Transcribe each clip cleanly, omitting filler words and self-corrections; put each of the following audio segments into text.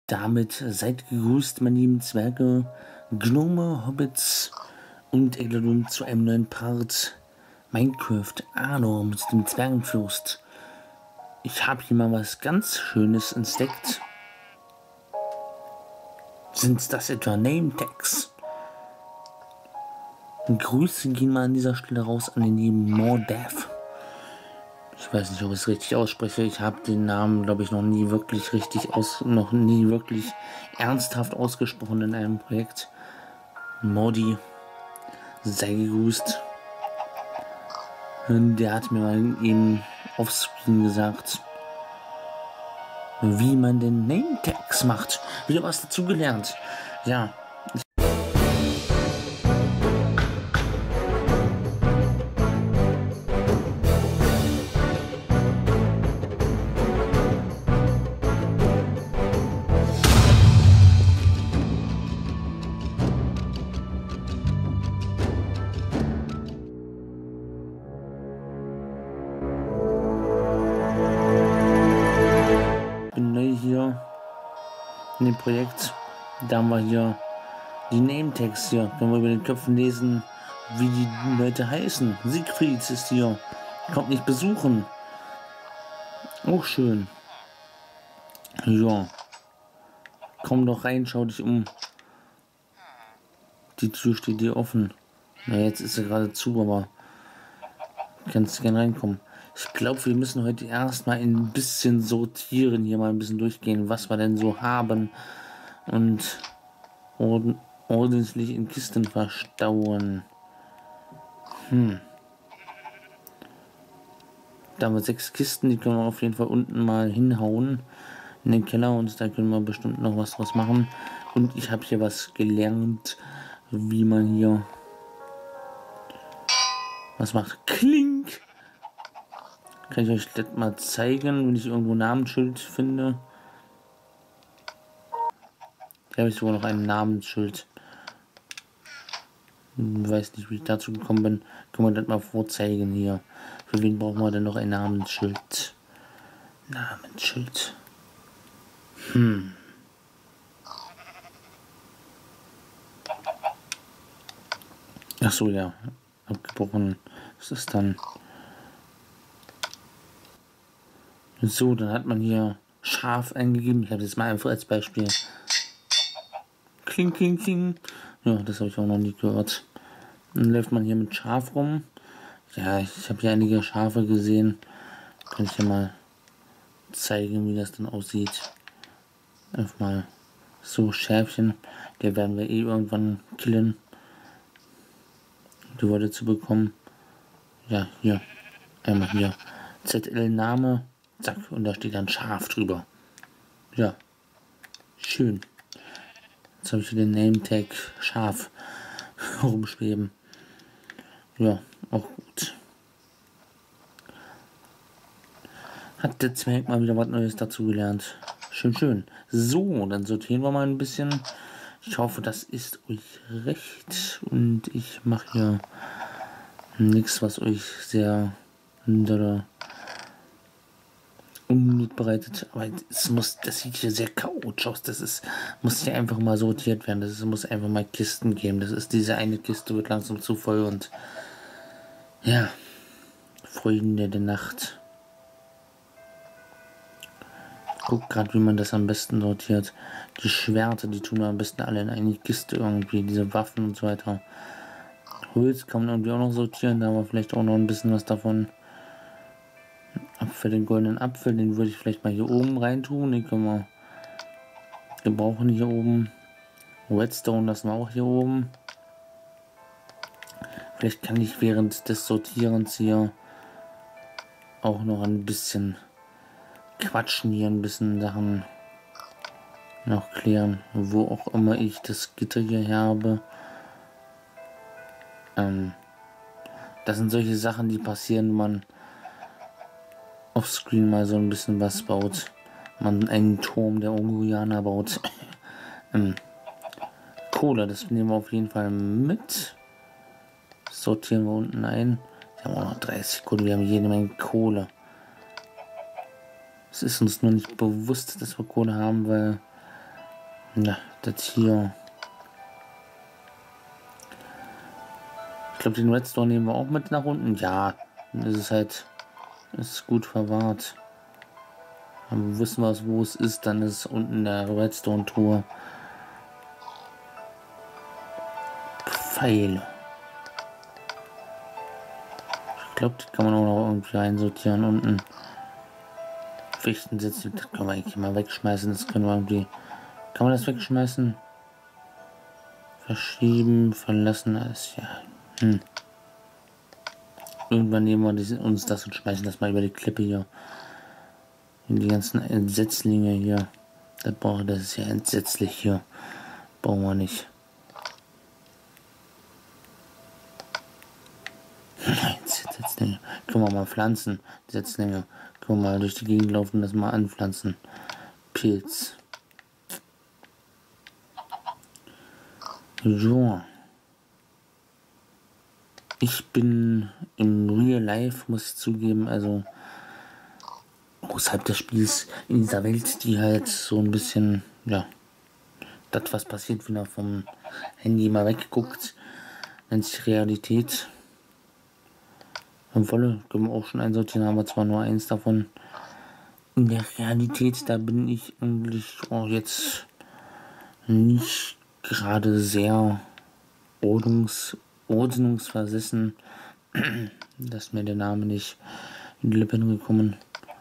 damit seid gegrüßt, meine lieben Zwerge, Gnome, Hobbits und Eglodum zu einem neuen Part Minecraft Arno mit dem Zwergenfürst. Ich habe hier mal was ganz Schönes entdeckt. Sind das etwa Name Tags? Grüße gehen mal an dieser Stelle raus an den lieben Mordev. Ich weiß nicht, ob ich es richtig ausspreche. Ich habe den Namen, glaube ich, noch nie wirklich ernsthaft ausgesprochen in einem Projekt. Modi, sei gegrüßt. Der hat mir mal eben offscreen gesagt, wie man den Name Tags macht. Wieder was dazu gelernt. Ja. Hier in dem Projekt, da haben wir hier die Name Tags hier, können wir über den Köpfen lesen, wie die Leute heißen. Siegfried ist hier, kommt nicht besuchen. Auch schön. Ja, komm doch rein, schau dich um. Die Tür steht dir offen. Na, jetzt ist sie gerade zu, aber kannst gerne reinkommen. Ich glaube, wir müssen heute erstmal ein bisschen sortieren, hier mal ein bisschen durchgehen, was wir denn so haben und ordentlich in Kisten verstauen. Da haben wir 6 Kisten, die können wir auf jeden Fall unten mal hinhauen in den Keller und da können wir bestimmt noch was draus machen. Und ich habe hier was gelernt, wie man hier was macht. Klink! Kann ich euch das mal zeigen, wenn ich irgendwo ein Namensschild finde. Hier habe ich sogar noch ein Namensschild. Weiß nicht, wie ich dazu gekommen bin. Können wir das mal vorzeigen hier. Für wen brauchen wir denn noch ein Namensschild? Namensschild. Ach so, ja. Abgebrochen. Was ist dann? So, dann hat man hier Schaf eingegeben. Ich habe das mal einfach als Beispiel. Kling, kling, kling. Ja, das habe ich auch noch nie gehört. Dann läuft man hier mit Schaf rum. Ja, ich habe hier einige Schafe gesehen. Kann ich ja mal zeigen, wie das dann aussieht. Einfach mal so Schäfchen. Der werden wir eh irgendwann killen. Die Worte zu bekommen. Ja, hier. Einmal hier. ZL-Name. Zack, und da steht dann Schaf drüber. Ja, schön. Jetzt habe ich hier den Name-Tag Schaf rumschweben. Ja, auch gut. Hat der Zwerg mal wieder was Neues dazu gelernt. Schön, schön. So, dann sortieren wir mal ein bisschen. Ich hoffe, das ist euch recht. Und ich mache hier nichts, was euch sehr Unmut bereitet, aber das sieht hier sehr chaotisch aus. Muss hier einfach mal sortiert werden. Das muss einfach mal Kisten geben. Das ist diese eine Kiste, wird langsam zu voll und ja, Freunde der Nacht. Guck gerade, wie man das am besten sortiert. Die Schwerter, die tun wir am besten alle in eine Kiste irgendwie, diese Waffen und so weiter. Holz kann man irgendwie auch noch sortieren, da haben wir vielleicht auch noch ein bisschen was davon. Apfel, den goldenen Apfel, den würde ich vielleicht mal hier oben rein tun. Den können wir gebrauchen hier oben. Redstone lassen wir auch hier oben. Vielleicht kann ich während des Sortierens hier auch noch ein bisschen quatschen, hier ein bisschen Sachen noch klären, wo auch immer ich das Gitter hier habe. Das sind solche Sachen, die passieren, wenn man offscreen mal so ein bisschen was baut. Man einen Turm der Ungurianer baut. Kohle, das nehmen wir auf jeden Fall mit. Sortieren wir unten ein. Wir haben auch noch 30 Kohle, wir haben jede Menge Kohle. Es ist uns nur nicht bewusst, dass wir Kohle haben, weil Na, das hier. Ich glaube, den Redstone nehmen wir auch mit nach unten. Ja, das ist halt, ist gut verwahrt. Aber wissen wir, wo es ist, dann ist es unten der Redstone-Truhe. Pfeile. Ich glaube, das kann man auch noch irgendwie einsortieren unten. Fichtensätze, das können wir eigentlich mal wegschmeißen. Das können wir irgendwie. Kann man das wegschmeißen? Verschieben, verlassen, alles ja. Irgendwann nehmen wir uns das und schmeißen das mal über die Klippe hier. Die ganzen Entsetzlinge hier. Das ist ja entsetzlich hier. Brauchen wir nicht. Setzlinge. Können wir mal pflanzen. Setzlinge. Können wir mal durch die Gegend laufen und das mal anpflanzen. Pilz. So. Ich bin im Real Life, muss ich zugeben, also außerhalb des Spiels, in dieser Welt, die halt so ein bisschen, ja, das, was passiert, wenn er vom Handy mal wegguckt, nennt sich Realität. Wolle können wir auch schon einsortieren, haben wir zwar nur eins davon. In der Realität, da bin ich eigentlich jetzt nicht gerade sehr ordnungsversessen. Da ist mir der Name nicht in die Lippen gekommen.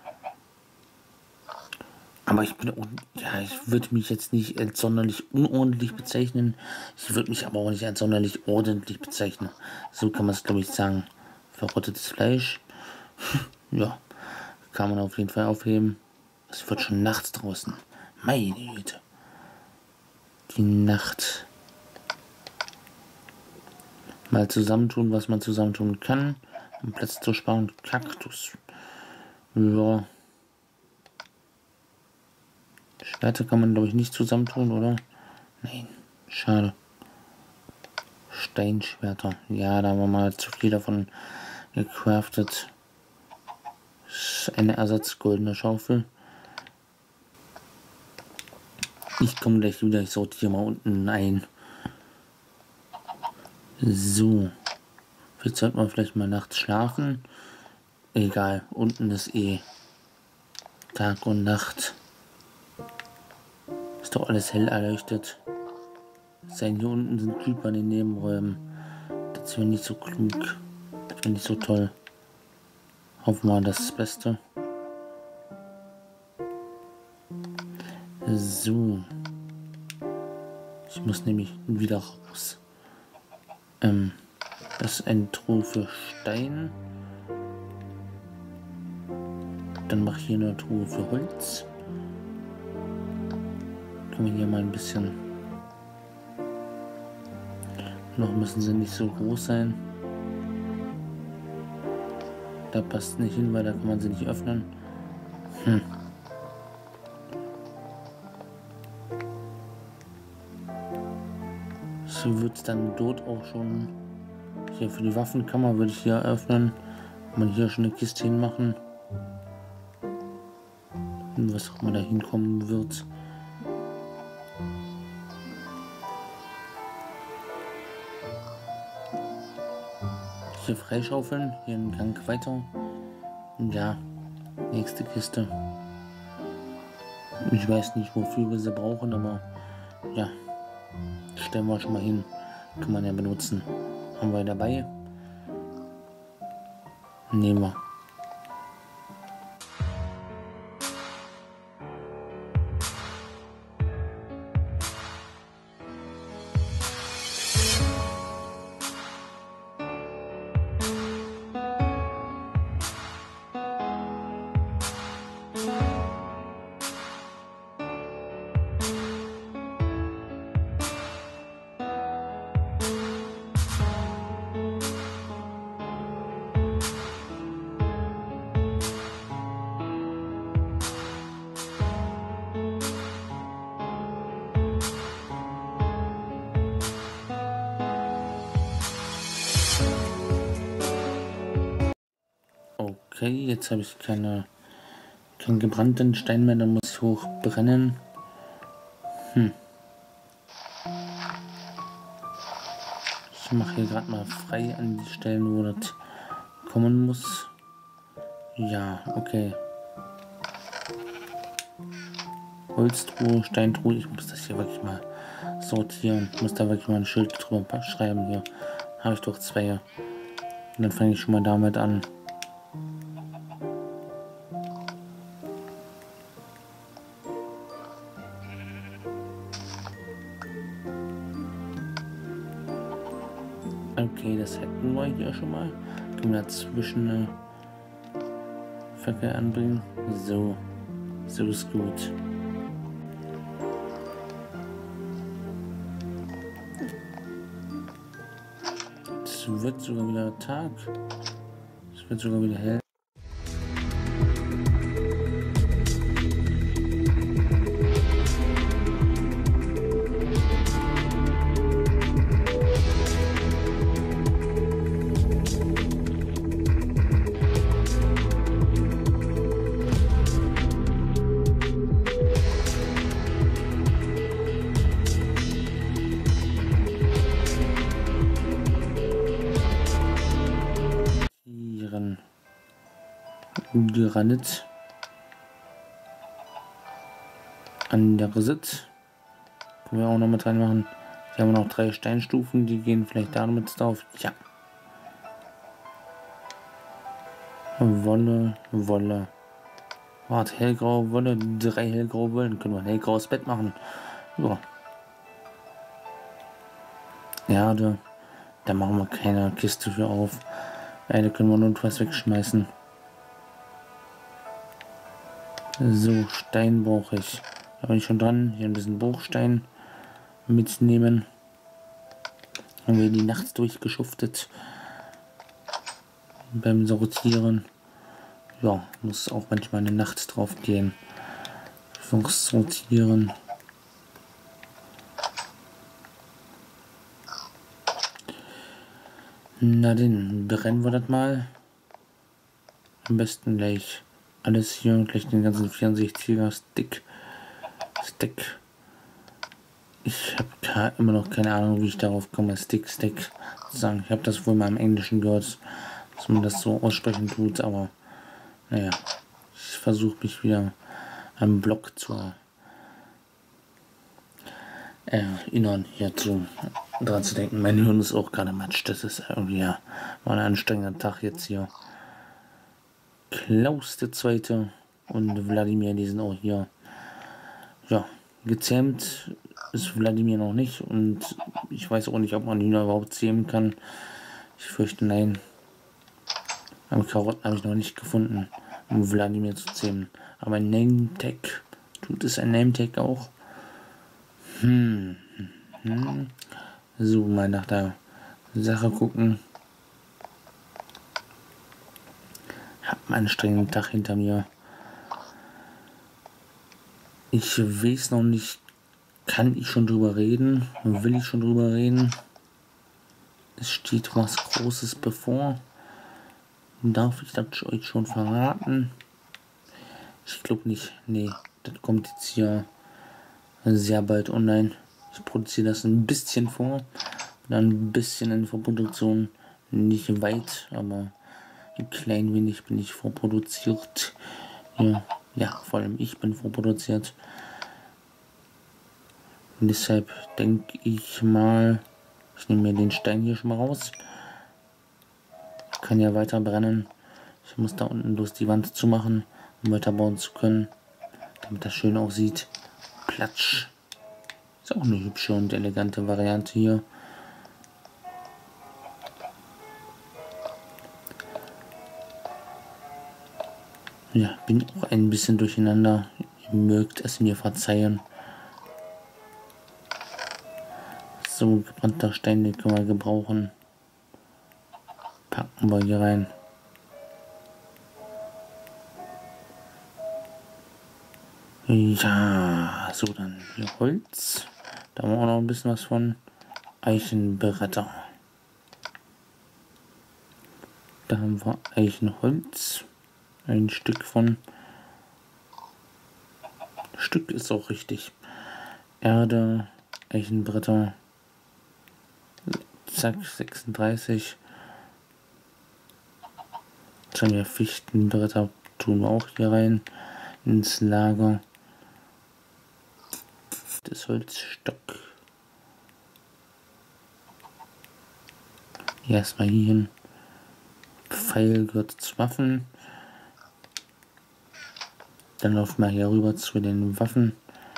Aber ich bin, ja, ich würde mich jetzt nicht als sonderlich unordentlich bezeichnen. Ich würde mich aber auch nicht als sonderlich ordentlich bezeichnen. So kann man es, glaube ich, sagen. Verrottetes Fleisch. Ja, kann man auf jeden Fall aufheben. Es wird schon nachts draußen. Meine Güte. Die Nacht. Mal zusammentun, was man zusammentun kann, um Platz zu sparen. Kaktus. Ja. Schwerter kann man, glaube ich, nicht zusammentun, oder? Nein, schade. Steinschwerter. Ja, da haben wir mal zu viel davon gecraftet. Das ist eine ersatzgoldene Schaufel. Ich komme gleich wieder, ich sortiere mal unten ein. So. Jetzt sollte man vielleicht mal nachts schlafen. Egal, unten ist eh Tag und Nacht. Ist doch alles hell erleuchtet. Sein hier unten sind Creeper in den Nebenräumen. Das wäre nicht so klug. Das wäre nicht so toll. Hoffen wir das Beste. So. Ich muss nämlich wieder raus. Das ist eine Truhe für Stein. Dann mache ich hier eine Truhe für Holz. Können wir hier mal ein bisschen. Noch müssen sie nicht so groß sein. Da passt nicht hin, weil da kann man sie nicht öffnen. So wird es dann dort auch schon. Hier für die Waffenkammer würde ich hier eröffnen. Kann man hier schon eine Kiste hinmachen. Was auch immer da hinkommen wird. Hier freischaufeln, hier einen Gang weiter. Ja, nächste Kiste. Ich weiß nicht, wofür wir sie brauchen, aber ja, stellen wir schon mal hin. Kann man ja benutzen. Haben wir dabei. Nehmen wir. Okay, jetzt habe ich keinen gebrannten Stein mehr, dann muss ich hochbrennen. Ich mache hier gerade mal frei an die Stellen, wo das kommen muss. Ja, okay. Holztruhe, Steintruhe. Ich muss das hier wirklich mal sortieren. Ich muss da wirklich mal ein Schild drüber schreiben. Hier habe ich doch zwei. Und dann fange ich schon mal damit an. Okay, das hätten wir hier schon mal. Können wir dazwischen Verkehr anbringen. So ist gut. Es wird sogar wieder Tag. Es wird sogar wieder hell. Granit an der Sitz. Können wir auch noch mit reinmachen. Hier haben wir noch 3 Steinstufen, die gehen vielleicht damit drauf. Ja. Wolle. Warte, hellgraue Wolle, 3 hellgraue Wollen. Können wir ein hellgraues Bett machen. Ja. Erde. Da machen wir keine Kiste für auf. Da können wir notfalls wegschmeißen. So, Stein brauche ich. Da bin ich schon dran. Hier ein bisschen Bruchstein mitnehmen. Haben wir die nachts durchgeschuftet. Beim Sortieren. Ja, muss auch manchmal eine Nacht drauf gehen. Fürs Sortieren. Na dann, brennen wir das mal. Am besten gleich alles hier, gleich den ganzen 64er Stick. Ich habe immer noch keine Ahnung, wie ich darauf komme, Stick zu sagen. Ich habe das wohl mal im Englischen gehört, dass man das so aussprechen tut, aber naja, ich versuche mich wieder am Block zu erinnern, hierzu dran zu denken. Mein Hirn ist auch gerade matsch, das ist irgendwie ja mal ein anstrengender Tag jetzt hier. Klaus der Zweite und Wladimir, die sind auch hier. Ja, gezähmt ist Wladimir noch nicht und ich weiß auch nicht, ob man ihn überhaupt zähmen kann. Ich fürchte nein. Aber Karotten habe ich noch nicht gefunden, um Wladimir zu zähmen. Aber ein Name-Tag, tut es ein Name-Tag auch? So, mal nach der Sache gucken. Hab einen anstrengenden Tag hinter mir. Ich weiß noch nicht, kann ich schon drüber reden? Will ich schon drüber reden? Es steht was Großes bevor. Darf ich das euch schon verraten? Ich glaube nicht. Nee, das kommt jetzt hier sehr bald online. Ich produziere das ein bisschen vor. Dann ein bisschen in Vorproduktion. Nicht weit, aber ein klein wenig bin ich vorproduziert. Ja, vor allem ich bin vorproduziert. Und deshalb denke ich mal, ich nehme mir den Stein hier schon mal raus. Ich kann ja weiter brennen. Ich muss da unten bloß die Wand zu machen, um weiter bauen zu können, damit das schön aussieht. Platsch. Ist auch eine hübsche und elegante Variante hier. Ja, bin auch ein bisschen durcheinander. Ihr mögt es mir verzeihen. So, gebrannter Stein, den können wir gebrauchen. Packen wir hier rein. Ja, so dann hier Holz. Da haben wir auch noch ein bisschen was von. Eichenbretter. Da haben wir Eichenholz. Ein Stück von. Stück ist auch richtig. Erde. Eichenbretter. Zack, 36. Dann ja Fichtenbretter tun wir auch hier rein ins Lager. Das Holzstock. Erstmal hier hin. Pfeil gehört zu Waffen. Dann laufen wir hier rüber zu den Waffen.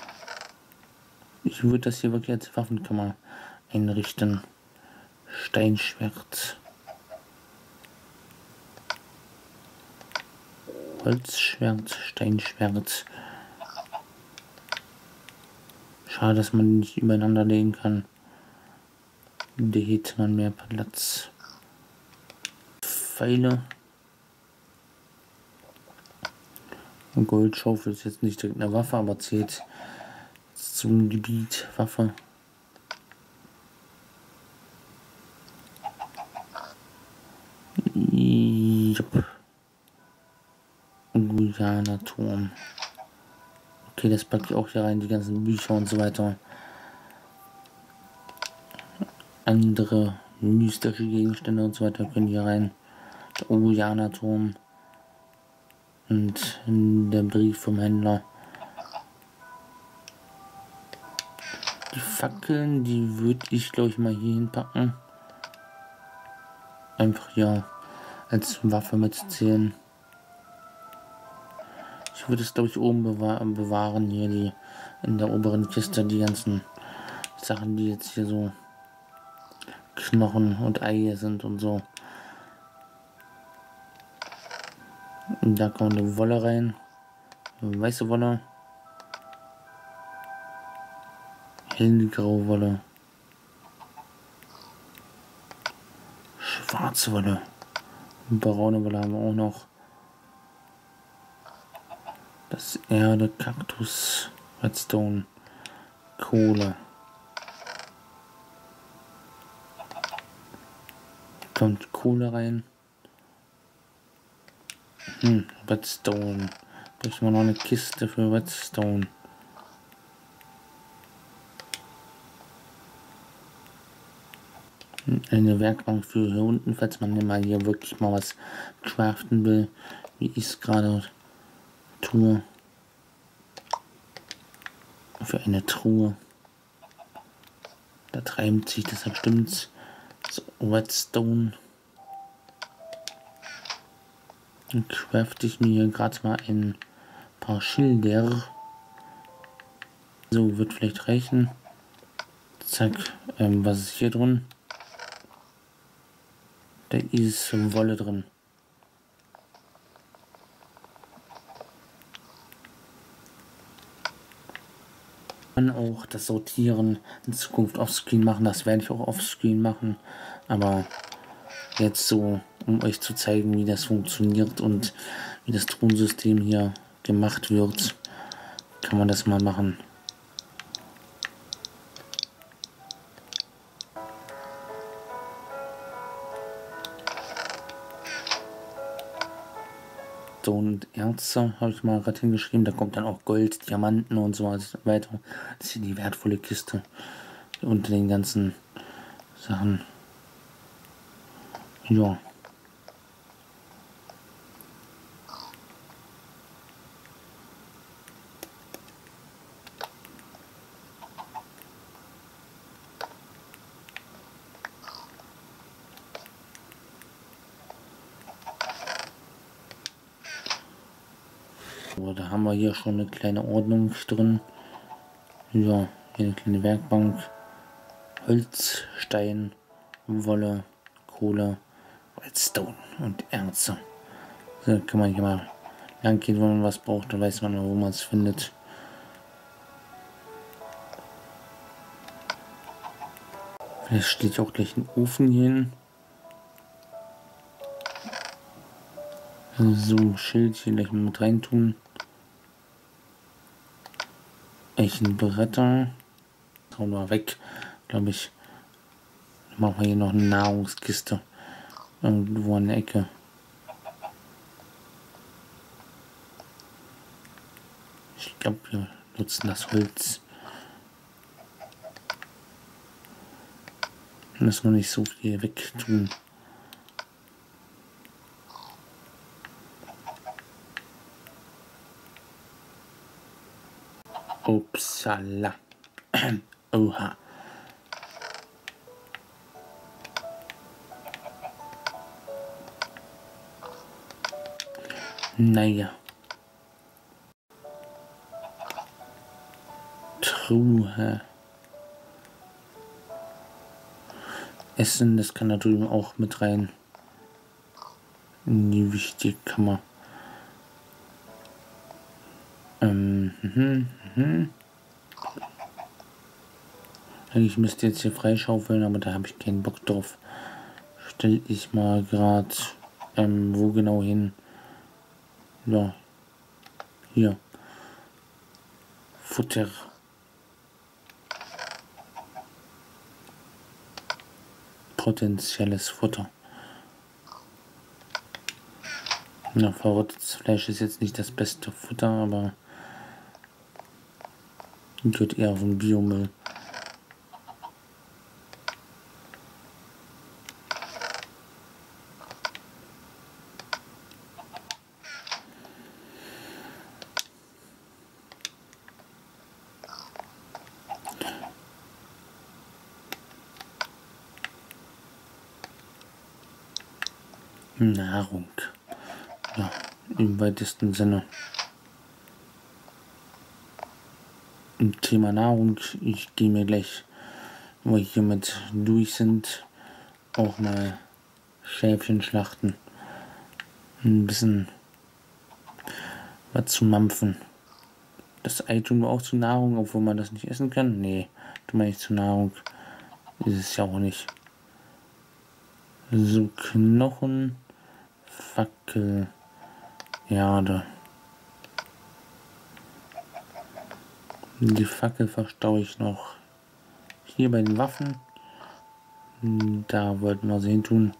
Ich würde das hier wirklich als Waffenkammer einrichten. Steinschwert. Holzschwert, Steinschwert. Schade, dass man die nicht übereinander legen kann. Da hätte man mehr Platz. Pfeile. Und Goldschaufel ist jetzt nicht direkt eine Waffe, aber zählt zum Gebiet Waffe. Jupp. Guyana-Turm. Okay, das packe ich auch hier rein, die ganzen Bücher und so weiter. Andere mystische Gegenstände und so weiter können hier rein. Der Guyana-Turm. Und der Brief vom Händler. Die Fackeln, die würde ich glaube ich mal hier hinpacken. Einfach hier als Waffe mitzählen. Ich würde es glaube ich oben bewahren, hier die in der oberen Kiste, die ganzen Sachen, die jetzt hier so Knochen und Eier sind und so. Und da kommt eine Wolle rein. Eine weiße Wolle. Hellgraue Wolle. Schwarze Wolle. Braune Wolle haben wir auch noch. Das Erde, Kaktus, Redstone, Kohle. Kommt Kohle rein. Redstone. Brauchen wir noch eine Kiste für Redstone. Eine Werkbank für hier unten, falls man mal hier wirklich mal was craften will, wie ich es gerade tue. Für eine Truhe. Da treibt sich das bestimmt. So, Redstone. Dann crafte ich mir hier gerade mal ein paar Schilder. So, wird vielleicht reichen. Zack, was ist hier drin? Da ist Wolle drin. Man auch das Sortieren in Zukunft offscreen machen. Das werde ich auch offscreen machen. Aber jetzt so, um euch zu zeigen, wie das funktioniert und wie das Thronsystem hier gemacht wird, kann man das mal machen. So, und Erze habe ich mal gerade hingeschrieben, da kommt dann auch Gold, Diamanten und so weiter. Das ist hier die wertvolle Kiste unter den ganzen Sachen. Ja. So, da haben wir hier schon eine kleine Ordnung drin. Ja, hier eine kleine Werkbank. Holz, Stein, Wolle, Kohle, Redstone und Erze. So kann man hier mal lang gehen, wenn man was braucht, dann weiß man, wo man es findet. Vielleicht steht auch gleich ein Ofen hier hin. So ein Schild hier gleich mal mit rein tun. Eichenbretter. Hauen wir weg, glaube ich. Dann machen wir hier noch eine Nahrungskiste. Irgendwo an der Ecke. Ich glaube, wir nutzen das Holz. Müssen wir nicht so viel wegtun. Upsala. Oha. Naja. Truhe. Essen, das kann da drüben auch mit rein. In die wichtige Kammer. Eigentlich müsste jetzt hier freischaufeln, aber da habe ich keinen Bock drauf. Stell ich mal gerade wo genau hin? Ja, hier. Futter. Potenzielles Futter. Na, verrottetes Fleisch ist jetzt nicht das beste Futter, aber geht eher auf den Biomüll. Nahrung. Ja, im weitesten Sinne. Im Thema Nahrung, ich gehe mir gleich, wo wir hiermit durch sind, auch mal Schäfchen schlachten. Ein bisschen was zu mampfen. Das Ei tun wir auch zu Nahrung, obwohl man das nicht essen kann. Nee, tun wir nicht zu Nahrung. Ist es ja auch nicht. So, Knochen, Fackel, Erde. Die Fackel verstaue ich noch hier bei den Waffen. Da wollten wir sie hin tun.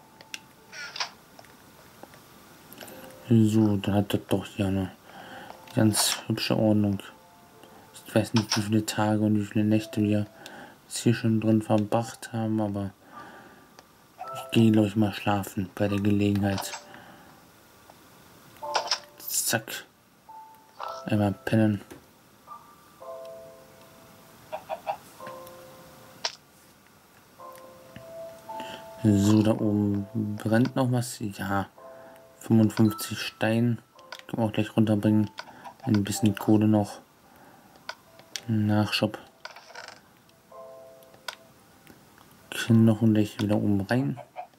So, dann hat das doch hier eine ganz hübsche Ordnung. Ich weiß nicht, wie viele Tage und wie viele Nächte wir jetzt hier schon drin verbracht haben, aber ich gehe, glaube ich, mal schlafen bei der Gelegenheit. Zack. Einmal pennen. So, da oben brennt noch was. Ja, 55 Stein. Können wir auch gleich runterbringen. Ein bisschen Kohle noch. Nachschub. Knochenblech wieder oben rein.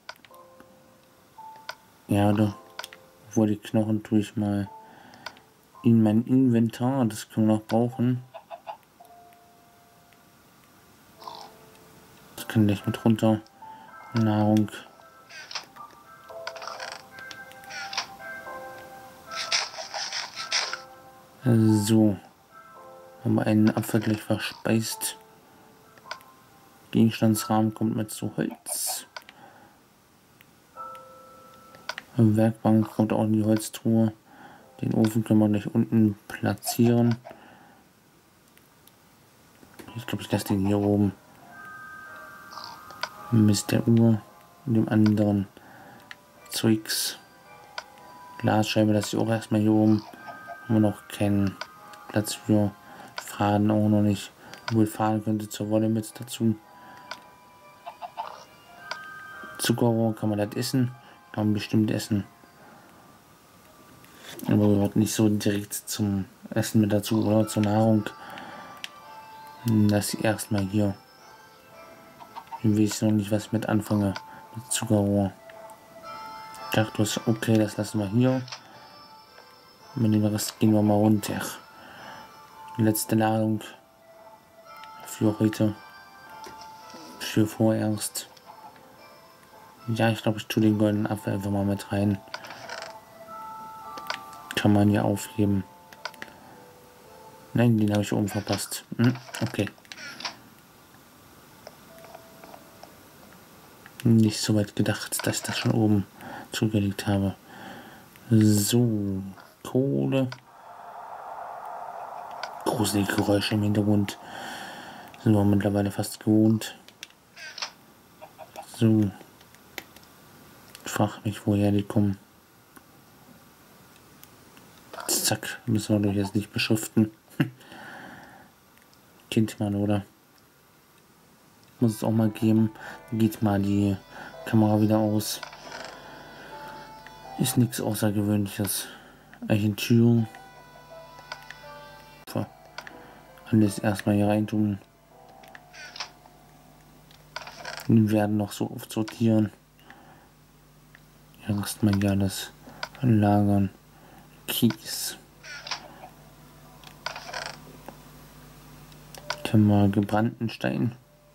Erde. Obwohl die Knochen tue ich mal in mein Inventar. Das können wir noch brauchen. Das kann gleich mit runter. Nahrung. So. Haben wir einen Apfel gleich verspeist. Gegenstandsrahmen kommt mit zu Holz. Werkbank kommt auch in die Holztruhe. Den Ofen können wir gleich unten platzieren. Ich glaube, ich lasse den hier oben. Mist der Uhr und dem anderen Zeugs. Glasscheibe lasse ich auch erstmal hier oben. Haben wir noch keinen Platz für. Faden auch noch nicht. Obwohl Faden könnte zur Wolle mit dazu. Zuckerrohr kann man das essen. Kann man bestimmt essen. Aber gehört nicht so direkt zum Essen mit dazu oder zur Nahrung. Das erstmal hier. Ich weiß noch nicht, was ich mit anfange. Mit Zuckerrohr. Kaktus, okay, das lassen wir hier. Mit dem Rest gehen wir mal runter. Letzte Ladung für heute. Für vorerst. Ja, ich glaube, ich tue den goldenen Apfel einfach mal mit rein. Kann man ja aufheben. Nein, den habe ich oben verpasst. Okay. Nicht so weit gedacht, dass ich das schon oben zugelegt habe. So, Kohle. Gruselige Geräusche im Hintergrund. Sind wir mittlerweile fast gewohnt. So. Ich frage mich, woher die kommen. Zack, müssen wir doch jetzt nicht beschriften. Kennt man, oder? Muss es auch mal geben. Geht mal die Kamera wieder aus. Ist nichts Außergewöhnliches. Archivierung. Alles erstmal hier reintun. Wir werden noch so oft sortieren. Erstmal hier alles lagern. Kies. Können wir gebrannten Stein.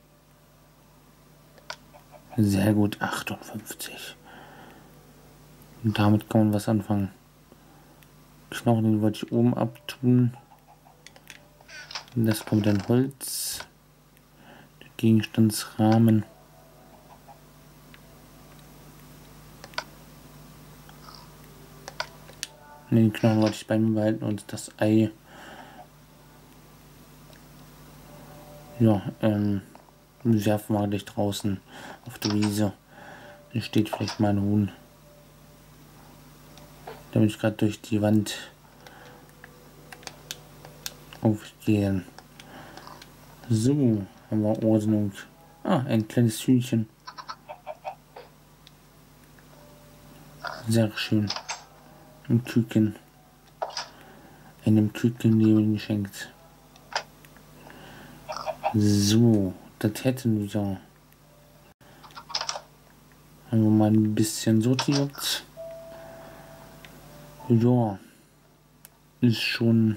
Sehr gut, 58. Und damit kann man was anfangen. Knochen, den wollte ich oben abtun. Das kommt dann Holz. Der Gegenstandsrahmen. Den Knochen wollte ich bei mir behalten und das Ei. Ja, werfen wir gleich draußen auf der Wiese. Hier steht vielleicht mal ein Huhn. Damit ich gerade durch die Wand aufgehen. So, haben wir Ordnung. Ah, ein kleines Hühnchen. Sehr schön. Ein Küken. Einem Kükenleben geschenkt. So, das hätten wir. Haben wir mal ein bisschen sortiert. Ja, ist schon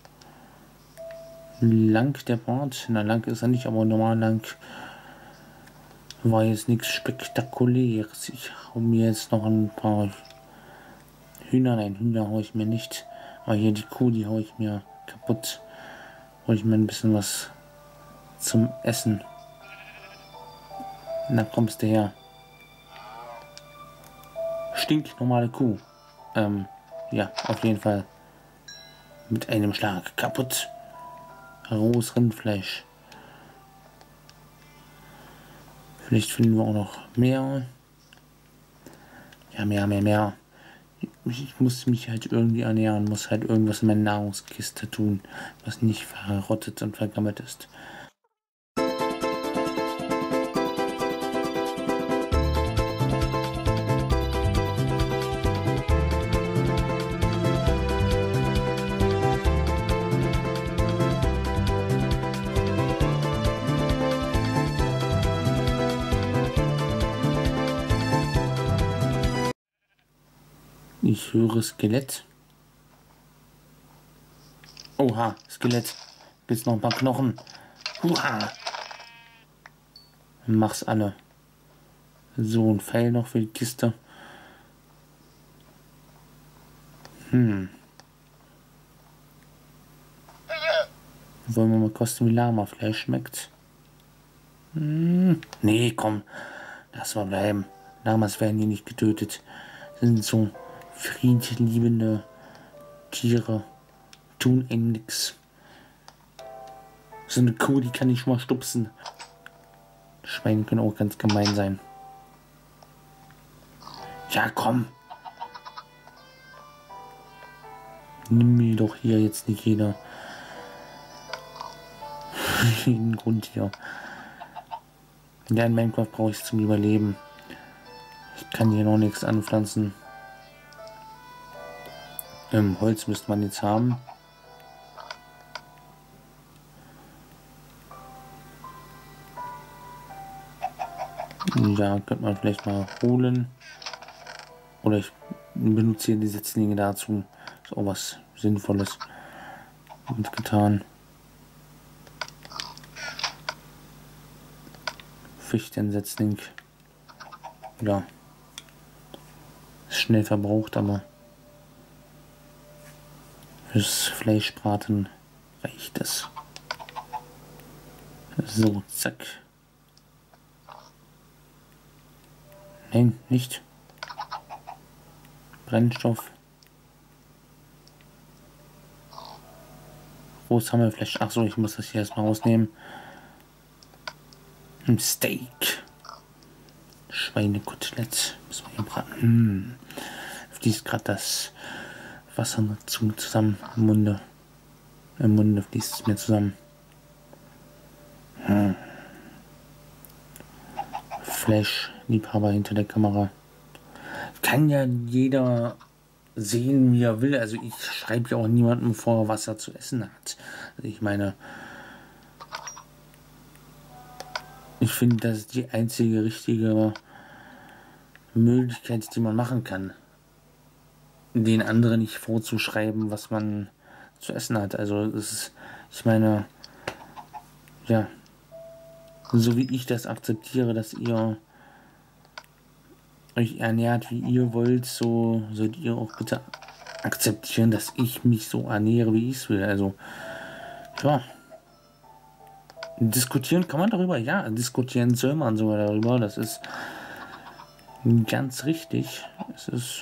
lang der Part. Na, lang ist er nicht, aber normal lang. War jetzt nichts Spektakuläres. Ich hau mir jetzt noch ein paar Hühner. Nein, Hühner hau ich mir nicht. Aber hier die Kuh, die hau ich mir kaputt. Hol ich mir ein bisschen was zum Essen. Na, kommst du her. Stinknormale Kuh. Ja, auf jeden Fall. Mit einem Schlag kaputt. Rohes Rindfleisch. Vielleicht finden wir auch noch mehr. Ja, mehr. Ich muss mich halt irgendwie ernähren. Muss halt irgendwas in meine Nahrungskiste tun, was nicht verrottet und vergammelt ist. Ich höre Skelett. Oha, Skelett. Jetzt noch ein paar Knochen. Huha. Mach's alle. So, ein Pfeil noch für die Kiste. Wollen wir mal kosten, wie Lamafleisch schmeckt? Nee, komm. Lass mal bleiben. Lamas werden hier nicht getötet. Das sind so friedliebende Tiere. Tun einem nix. So eine Kuh, die kann ich schon mal stupsen. Schweine können auch ganz gemein sein. Ja, komm. Nimm mir doch hier jetzt nicht jeder. Jeden Grund hier. Ja, in Minecraft brauche ich es zum Überleben. Ich kann hier noch nichts anpflanzen. Holz müsste man jetzt haben. Ja, könnte man vielleicht mal holen. Oder ich benutze hier die Setzlinge dazu. Ist auch was Sinnvolles mitgetan. Fichtensetzling. Ja. Ist schnell verbraucht, aber fürs Fleischbraten reicht es. So, zack. Nein, nicht. Brennstoff. Groß Hammelfleisch. Ach so, ich muss das hier erstmal rausnehmen. Ein Steak. Schweinekotelett. Müssen wir hier braten. Fließt gerade das Wasser zusammen im Munde. Im Munde fließt es mir zusammen. Flash-Liebhaber hinter der Kamera. Kann ja jeder sehen, wie er will. Also ich schreibe ja auch niemandem vor, was er zu essen hat. Also ich meine, ich finde, das ist die einzige richtige Möglichkeit, die man machen kann. Den anderen nicht vorzuschreiben, was man zu essen hat. Also es ist, ich meine, ja, so wie ich das akzeptiere, dass ihr euch ernährt, wie ihr wollt, so sollt ihr auch bitte akzeptieren, dass ich mich so ernähre, wie ich es will. Also, ja. Diskutieren kann man darüber, ja, diskutieren soll man sogar darüber, das ist ganz richtig. Es ist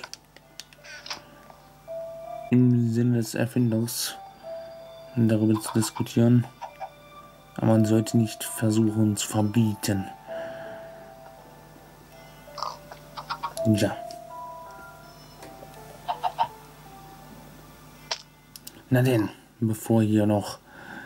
im Sinne des Erfinders, darüber zu diskutieren. Aber man sollte nicht versuchen zu verbieten. Ja. Na denn, bevor hier noch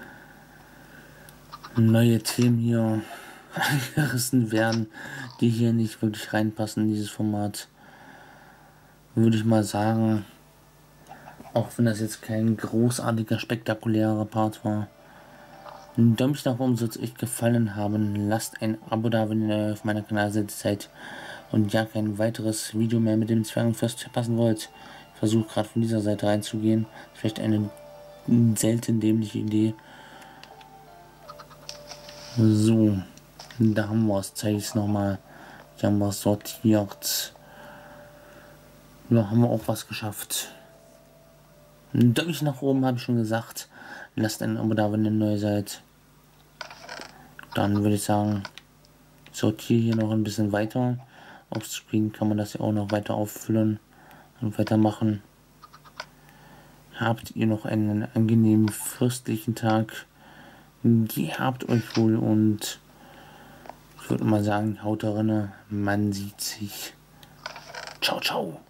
neue Themen hier angerissen werden, die hier nicht wirklich reinpassen in dieses Format, würde ich mal sagen, auch wenn das jetzt kein großartiger, spektakulärer Part war, ein Däumchen nach oben soll es euch gefallen haben. Lasst ein Abo da, wenn ihr auf meiner Kanalseite seid und ja kein weiteres Video mehr mit dem Zwergenfürst verpassen wollt. Ich versuche gerade von dieser Seite reinzugehen. Vielleicht eine selten dämliche Idee. So, da haben wir es. Zeige ich es nochmal. Hier haben wir es sortiert. Ja, haben wir auch was geschafft. Ein Däumchen nach oben, habe ich schon gesagt. Lasst ein Abo da, wenn ihr neu seid. Dann würde ich sagen, sortiere hier noch ein bisschen weiter. Auf Screen kann man das ja auch noch weiter auffüllen und weitermachen. Habt ihr noch einen angenehmen fürstlichen Tag. Gehabt euch wohl und ich würde mal sagen, haut da rein, man sieht sich. Ciao, ciao.